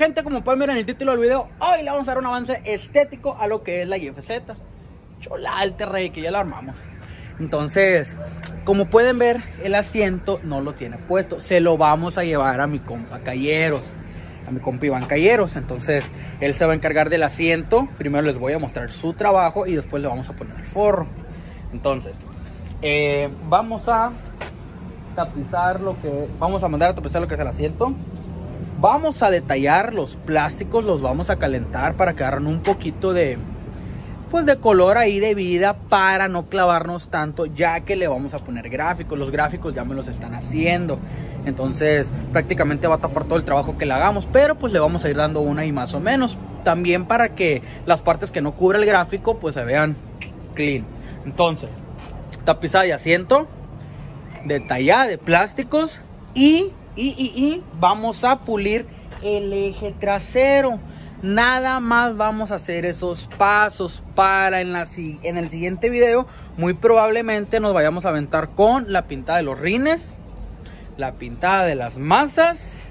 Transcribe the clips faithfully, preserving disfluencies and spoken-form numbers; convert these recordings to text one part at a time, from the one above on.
Gente, como pueden ver en el título del video, hoy le vamos a dar un avance estético a lo que es la I F Z. Chula alter rey, que ya la armamos. Entonces, como pueden ver, el asiento no lo tiene puesto. Se lo vamos a llevar a mi compa Calleros, a mi compa Iván Calleros. Entonces, él se va a encargar del asiento. Primero les voy a mostrar su trabajo y después le vamos a poner el forro. Entonces, eh, vamos a tapizar lo que... Vamos a mandar a tapizar lo que es el asiento. Vamos a detallar los plásticos, los vamos a calentar para que agarren un poquito de, pues de color ahí, de vida, para no clavarnos tanto, ya que le vamos a poner gráficos. Los gráficos ya me los están haciendo, entonces prácticamente va a tapar todo el trabajo que le hagamos, pero pues le vamos a ir dando una y más o menos, también para que las partes que no cubre el gráfico pues se vean clean. Entonces, tapizada de asiento, detallada de plásticos y... Y, y, y vamos a pulir el eje trasero. Nada más vamos a hacer esos pasos para en, la, en el siguiente video. Muy probablemente nos vayamos a aventar con la pintada de los rines, la pintada de las masas.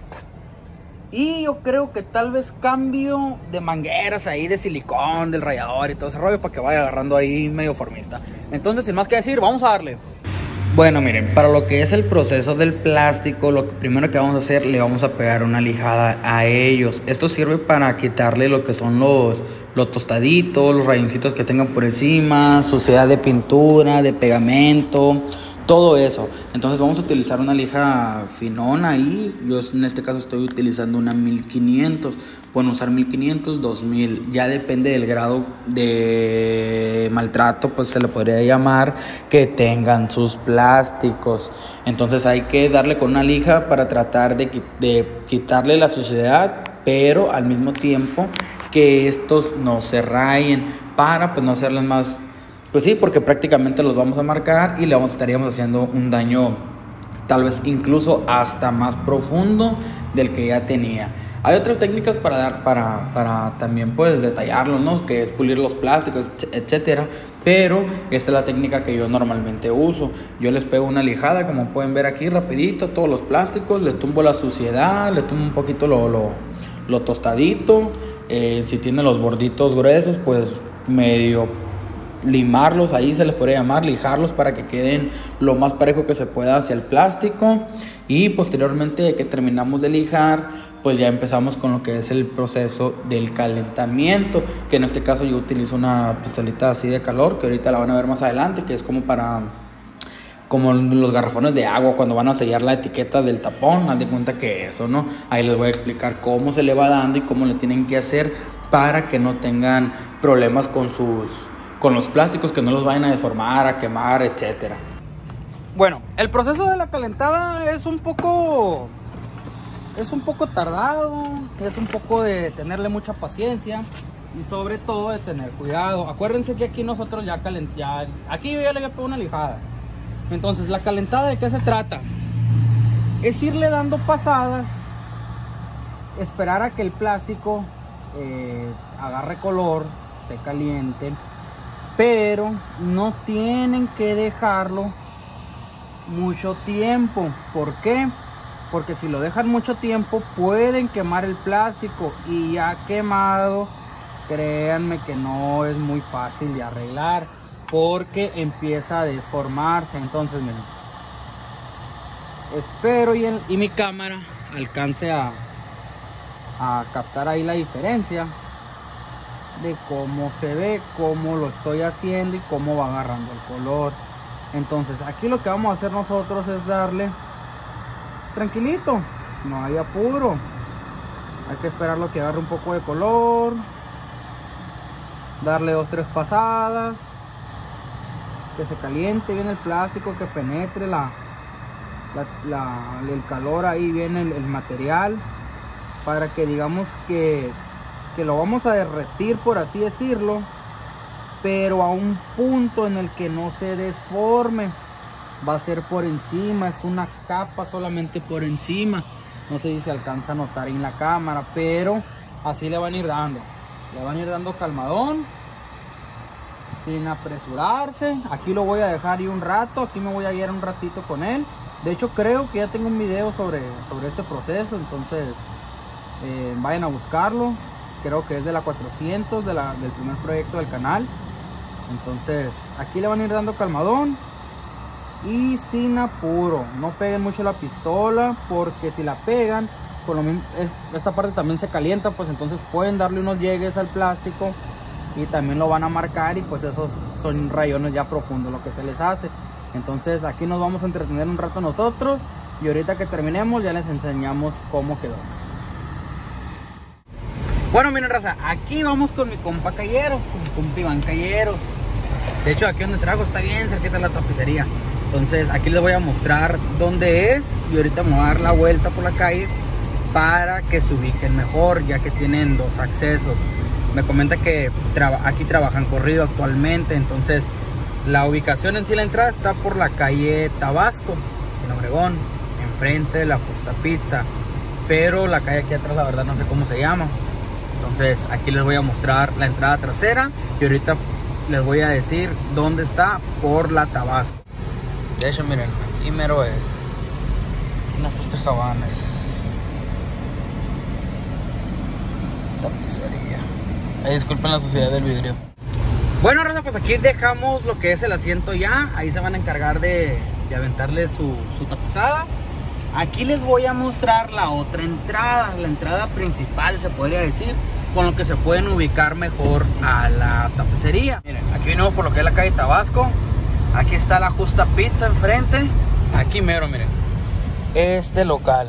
Y yo creo que tal vez cambio de mangueras ahí, de silicón, del rallador y todo ese rollo, para que vaya agarrando ahí medio formita. Entonces, sin más que decir, vamos a darle. Bueno, miren, para lo que es el proceso del plástico, lo que primero que vamos a hacer, le vamos a pegar una lijada a ellos. Esto sirve para quitarle lo que son los, los tostaditos, los rayoncitos que tengan por encima, suciedad de pintura, de pegamento, todo eso. Entonces vamos a utilizar una lija finona ahí. Yo en este caso estoy utilizando una mil quinientos. Pueden usar mil quinientos, dos mil. Ya depende del grado de maltrato, pues se le podría llamar, que tengan sus plásticos. Entonces hay que darle con una lija para tratar de, de quitarle la suciedad, pero al mismo tiempo que estos no se rayen, para pues no hacerles más... Pues sí, porque prácticamente los vamos a marcar y le vamos, estaríamos haciendo un daño tal vez incluso hasta más profundo del que ya tenía. Hay otras técnicas para dar, para, para también pues detallarlo, ¿no? Que es pulir los plásticos, etcétera. Pero esta es la técnica que yo normalmente uso. Yo les pego una lijada, como pueden ver aquí, rapidito, todos los plásticos, les tumbo la suciedad, les tumbo un poquito lo, lo, lo tostadito. Eh, si tienen los borditos gruesos, pues medio... limarlos, ahí se les podría llamar, lijarlos para que queden lo más parejo que se pueda hacia el plástico. Y posteriormente que terminamos de lijar, pues ya empezamos con lo que es el proceso del calentamiento, que en este caso yo utilizo una pistolita así de calor, que ahorita la van a ver más adelante, que es como para como los garrafones de agua cuando van a sellar la etiqueta del tapón. Haz de cuenta que eso, ¿no? Ahí les voy a explicar cómo se le va dando y cómo le tienen que hacer para que no tengan problemas con sus con los plásticos, que no los vayan a deformar, a quemar, etcétera. Bueno, el proceso de la calentada es un poco es un poco tardado, es un poco de tenerle mucha paciencia y sobre todo de tener cuidado. Acuérdense que aquí nosotros ya calentamos, aquí yo ya le voy a poner una lijada. Entonces, la calentada, ¿de qué se trata? Es irle dando pasadas, esperar a que el plástico eh, agarre color, se caliente, pero no tienen que dejarlo mucho tiempo. ¿Por qué? Porque si lo dejan mucho tiempo pueden quemar el plástico, y ya quemado, créanme que no es muy fácil de arreglar, porque empieza a deformarse. Entonces, miren, espero y, el, y mi cámara alcance a, a captar ahí la diferencia de cómo se ve, cómo lo estoy haciendo y cómo va agarrando el color. Entonces aquí lo que vamos a hacer nosotros es darle tranquilito, no hay apuro, hay que esperarlo que agarre un poco de color, darle dos tres pasadas, que se caliente bien el plástico, que penetre la, la, la el calor ahí bien el, el material, para que digamos que que lo vamos a derretir, por así decirlo, pero a un punto en el que no se deforme. Va a ser por encima, es una capa solamente por encima. No sé si se alcanza a notar en la cámara, pero así le van a ir dando, le van a ir dando calmadón, sin apresurarse. Aquí lo voy a dejar y un rato, aquí me voy a guiar un ratito con él. De hecho, creo que ya tengo un video sobre, sobre este proceso, entonces eh, vayan a buscarlo. Creo que es de la cuatrocientos, de la, del primer proyecto del canal. Entonces aquí le van a ir dando calmadón y sin apuro. No peguen mucho la pistola, porque si la pegan, por lo mismo, es, esta parte también se calienta, pues entonces pueden darle unos llegues al plástico y también lo van a marcar, y pues esos son rayones ya profundos lo que se les hace. Entonces aquí nos vamos a entretener un rato nosotros, y ahorita que terminemos ya les enseñamos cómo quedó. Bueno, miren, raza, aquí vamos con mi compa Calleros, con mi compa Iván Calleros. De hecho, aquí donde trabajo está bien cerquita de la tapicería. Entonces aquí les voy a mostrar dónde es, y ahorita me voy a dar la vuelta por la calle para que se ubiquen mejor, ya que tienen dos accesos. Me comenta que traba, aquí trabajan corrido actualmente. Entonces la ubicación en sí, la entrada está por la calle Tabasco, en Obregón, enfrente de la Justa Pizza. Pero la calle aquí atrás, la verdad no sé cómo se llama. Entonces aquí les voy a mostrar la entrada trasera, y ahorita les voy a decir dónde está por la Tabasco. De hecho, miren, aquí mero es en estos tejabanes. Tapicería. Ay, disculpen la suciedad del vidrio. Bueno, raza, pues aquí dejamos lo que es el asiento ya. Ahí se van a encargar de, de aventarle su, su tapizada. Aquí les voy a mostrar la otra entrada, la entrada principal, se podría decir, con lo que se pueden ubicar mejor a la tapicería. Miren, aquí venimos por lo que es la calle Tabasco. Aquí está la Justa Pizza enfrente. Aquí mero, miren, este local.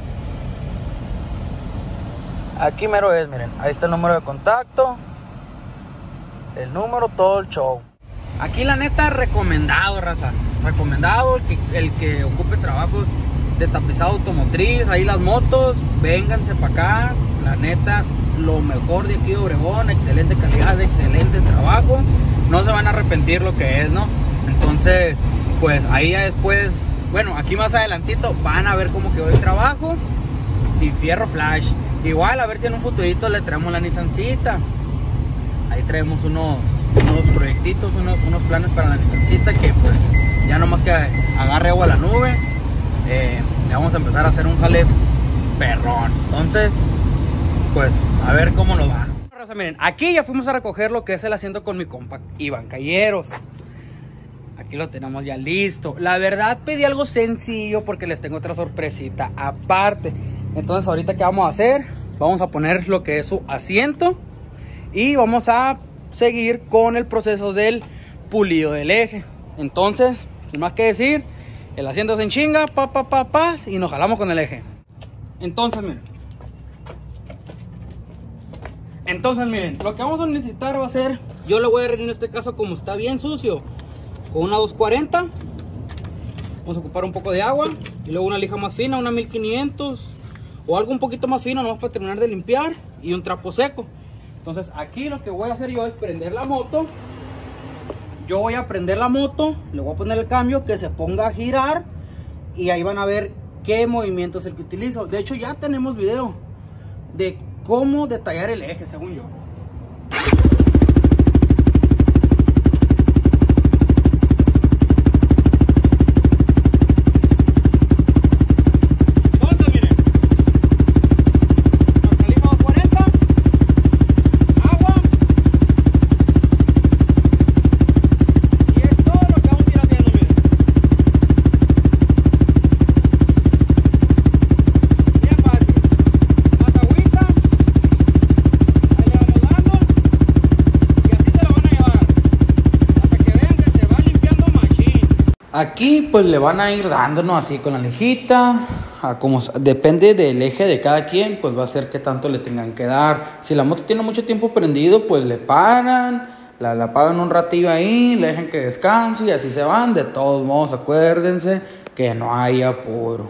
Aquí mero es, miren, ahí está el número de contacto, el número, todo el show. Aquí la neta, recomendado, raza, recomendado el que, el que ocupe trabajos de tapizado automotriz. Ahí las motos, vénganse para acá. La neta, lo mejor de aquí de Obregón, excelente calidad, excelente trabajo. No se van a arrepentir lo que es, ¿no? Entonces, pues ahí ya después, bueno, aquí más adelantito van a ver cómo quedó el trabajo. Y fierro flash. Igual, a ver si en un futurito le traemos la Nissancita. Ahí traemos unos, unos proyectitos, unos, unos planes para la Nissancita, que pues ya nomás que agarre agua a la nube. Eh, le vamos a empezar a hacer un jale perrón. Entonces, pues a ver cómo nos va. Miren, aquí ya fuimos a recoger lo que es el asiento con mi compa Iván Calleros. Aquí lo tenemos ya listo. La verdad pedí algo sencillo porque les tengo otra sorpresita aparte. Entonces ahorita, ¿qué vamos a hacer? Vamos a poner lo que es su asiento y vamos a seguir con el proceso del pulido del eje. Entonces, sin más que decir, el asiento se enchinga, pa, pa, pa, pa, y nos jalamos con el eje. Entonces, miren. Entonces, miren, lo que vamos a necesitar va a ser, yo le voy a arreglar en este caso, como está bien sucio, con una dos cuarenta. Vamos a ocupar un poco de agua y luego una lija más fina, una mil quinientos o algo un poquito más fino, nomás para terminar de limpiar, y un trapo seco. Entonces aquí lo que voy a hacer yo es prender la moto. Yo voy a prender la moto, le voy a poner el cambio, que se ponga a girar, y ahí van a ver qué movimiento es el que utilizo. De hecho, ya tenemos video de cómo detallar el eje, según yo. Aquí pues le van a ir dándonos así con la lejita, a como depende del eje de cada quien, pues va a ser que tanto le tengan que dar. Si la moto tiene mucho tiempo prendido, pues le paran, la, la apagan un ratillo ahí, le dejan que descanse y así se van. De todos modos, acuérdense que no hay apuro.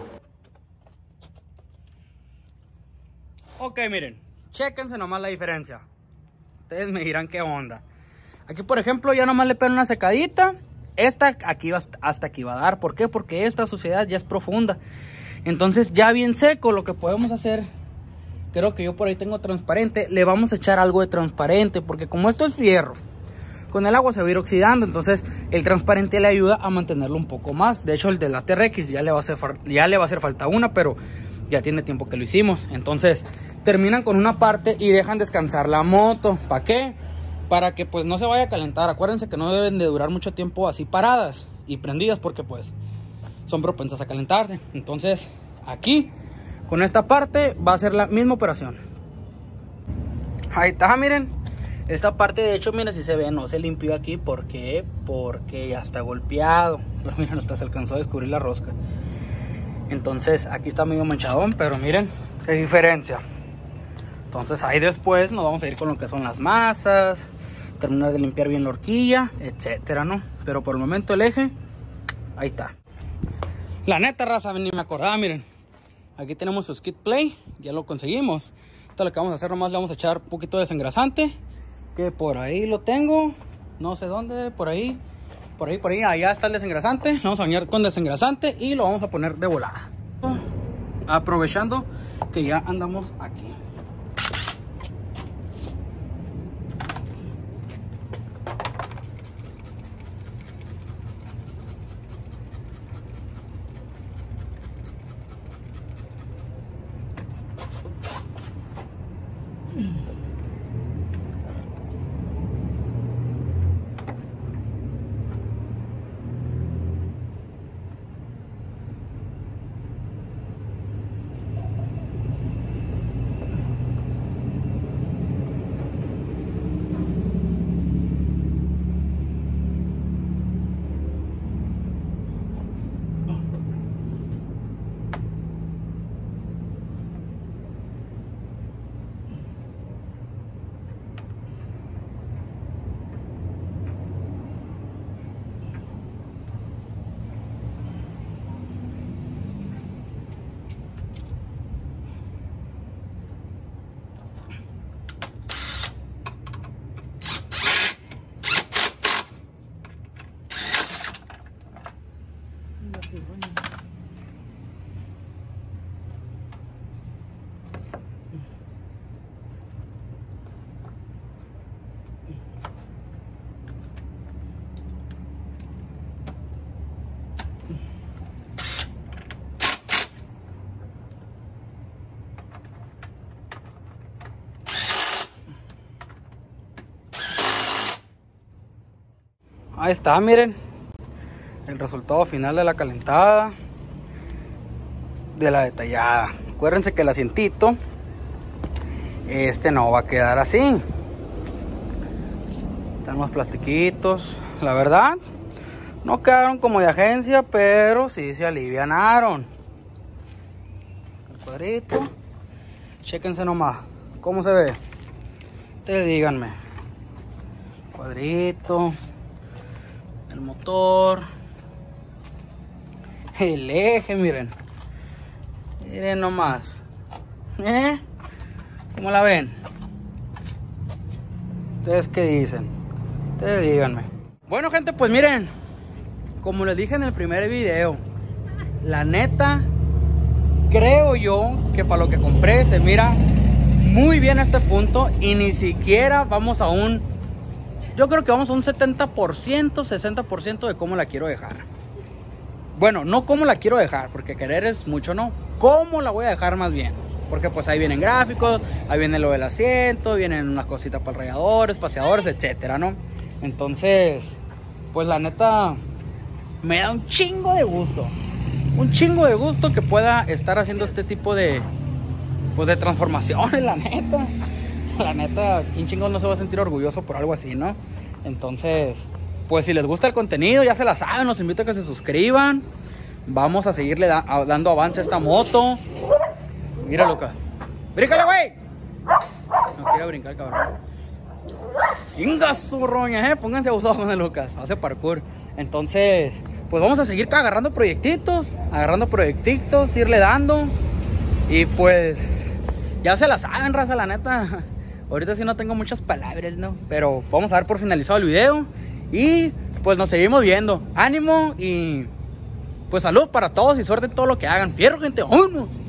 Ok, miren, chéquense nomás la diferencia. Ustedes me dirán qué onda. Aquí, por ejemplo, ya nomás le pegan una secadita. Esta aquí hasta aquí va a dar. ¿Por qué? Porque esta suciedad ya es profunda. Entonces ya bien seco, lo que podemos hacer, creo que yo por ahí tengo transparente, le vamos a echar algo de transparente, porque como esto es fierro, con el agua se va a ir oxidando. Entonces el transparente le ayuda a mantenerlo un poco más. De hecho, el de la T R X ya le va a hacer, ya le va a hacer falta una, pero ya tiene tiempo que lo hicimos. Entonces terminan con una parte y dejan descansar la moto. ¿Para qué? Para que pues no se vaya a calentar. Acuérdense que no deben de durar mucho tiempo así paradas y prendidas, porque pues son propensas a calentarse. Entonces aquí con esta parte va a ser la misma operación. Ahí está, miren. Esta parte de hecho, miren, si se ve, no se limpió aquí. ¿Por qué? Porque ya está golpeado. Pero miren, hasta se alcanzó a descubrir la rosca. Entonces aquí está medio manchadón, pero miren qué diferencia. Entonces ahí después nos vamos a ir con lo que son las masas, terminar de limpiar bien la horquilla, etcétera, ¿no? Pero por el momento el eje, ahí está. La neta, raza, ni me acordaba, miren. Aquí tenemos su skid play, ya lo conseguimos. Esto lo que vamos a hacer nomás, le vamos a echar un poquito de desengrasante, que por ahí lo tengo, no sé dónde, por ahí. Por ahí, por ahí, allá está el desengrasante. Lo vamos a bañar con desengrasante y lo vamos a poner de volada. Aprovechando que ya andamos aquí. Ahí está, miren el resultado final de la calentada, de la detallada. Acuérdense que el asientito este no va a quedar así. Están los plastiquitos, la verdad no quedaron como de agencia, pero sí se alivianaron. El cuadrito, chéquense nomás cómo se ve. Ustedes díganme. Cuadrito, el motor, el eje, miren. Miren nomás. ¿Eh? ¿Cómo la ven? ¿Ustedes qué dicen? Ustedes díganme. Bueno, gente, pues miren, como les dije en el primer video, la neta, creo yo que para lo que compré se mira muy bien este punto. Y ni siquiera vamos a un, yo creo que vamos a un setenta por ciento, sesenta por ciento de cómo la quiero dejar. Bueno, no cómo la quiero dejar, porque querer es mucho, no. Cómo la voy a dejar más bien. Porque pues ahí vienen gráficos, ahí viene lo del asiento, vienen unas cositas para el radiador, espaciadores, etcétera, ¿no? Entonces, pues la neta, me da un chingo de gusto. Un chingo de gusto que pueda estar haciendo este tipo de, pues de transformaciones, la neta. La neta, ¿quién chingón no se va a sentir orgulloso por algo así, no? Entonces, pues si les gusta el contenido, ya se la saben, los invito a que se suscriban. Vamos a seguirle da dando avance a esta moto. Mira, Lucas. ¡Bríncale, güey! No quiere brincar, cabrón. ¡Ingas, su roña, eh! Pónganse abusados con el Lucas. Hace parkour. Entonces, pues vamos a seguir agarrando proyectitos. Agarrando proyectitos, irle dando. Y pues, ya se la saben, raza, la neta. Ahorita sí no tengo muchas palabras, ¿no? Pero vamos a dar por finalizado el video. Y pues nos seguimos viendo. Ánimo y pues salud para todos y suerte en todo lo que hagan. Fierro, gente. ¡Vámonos!